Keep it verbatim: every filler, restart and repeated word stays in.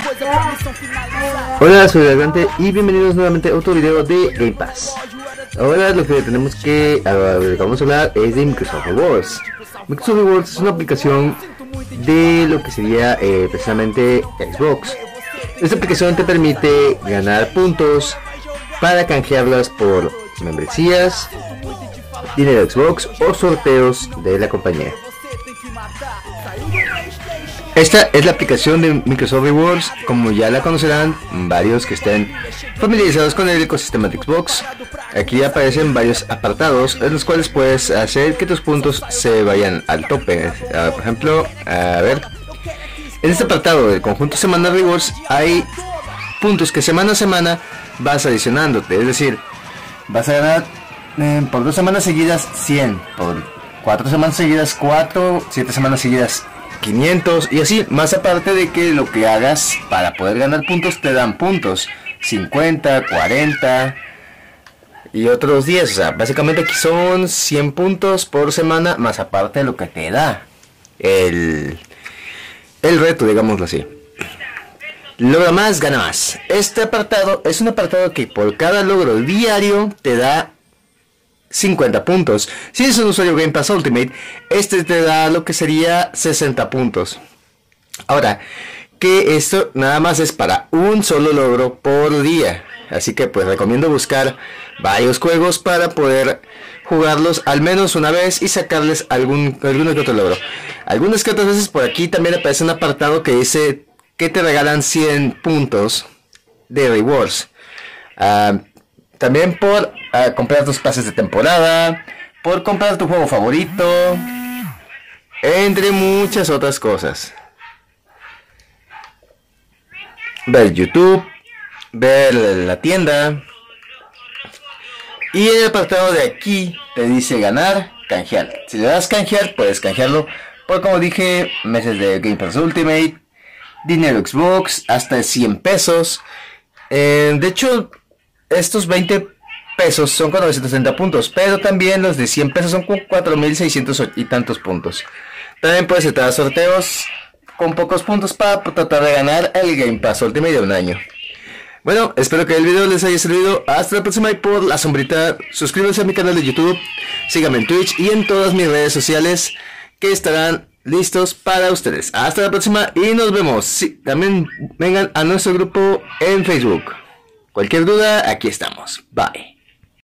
Hola, soy Dragante y bienvenidos nuevamente a otro video de Game Pass. Ahora lo que tenemos que uh, vamos a hablar es de Microsoft Rewards. Microsoft Rewards es una aplicación de lo que sería eh, precisamente Xbox. Esta aplicación te permite ganar puntos para canjearlas por membresías, dinero de Xbox o sorteos de la compañía. Esta es la aplicación de Microsoft Rewards, como ya la conocerán varios que estén familiarizados con el ecosistema de Xbox. Aquí aparecen varios apartados en los cuales puedes hacer que tus puntos se vayan al tope. Uh, por ejemplo, a ver, en este apartado del conjunto semanal Rewards hay puntos que semana a semana vas adicionándote, es decir, vas a ganar eh, por dos semanas seguidas cien, por cuatro semanas seguidas cuatro, siete semanas seguidas quinientos y así, más aparte de que lo que hagas para poder ganar puntos te dan puntos cincuenta, cuarenta y otros diez. O sea, básicamente aquí son cien puntos por semana, más aparte de lo que te da el, el reto, digámoslo así. Logra más, gana más. Este apartado es un apartado que por cada logro diario te da cincuenta puntos. Si eres un usuario Game Pass Ultimate, este te da lo que sería sesenta puntos. Ahora, que esto nada más es para un solo logro por día. Así que pues recomiendo buscar varios juegos para poder jugarlos al menos una vez y sacarles algún, alguno que otro logro. Algunas que otras veces por aquí también aparece un apartado que dice que te regalan cien puntos de rewards. Uh, También por uh, comprar tus pases de temporada, por comprar tu juego favorito, entre muchas otras cosas. Ver YouTube, ver la tienda. Y en el apartado de aquí te dice ganar, canjear. Si le das canjear, puedes canjearlo por, como dije, meses de Game Pass Ultimate, dinero Xbox, hasta cien pesos. Eh, de hecho, estos veinte pesos son con novecientos treinta puntos, pero también los de cien pesos son con cuatro mil seiscientos y tantos puntos. También puedes entrar a sorteos con pocos puntos para tratar de ganar el Game Pass Ultimate de un año. Bueno, espero que el video les haya servido. Hasta la próxima y por la sombrita, suscríbanse a mi canal de YouTube, síganme en Twitch y en todas mis redes sociales que estarán listos para ustedes. Hasta la próxima y nos vemos. Sí, también vengan a nuestro grupo en Facebook. Cualquier duda, aquí estamos. Bye.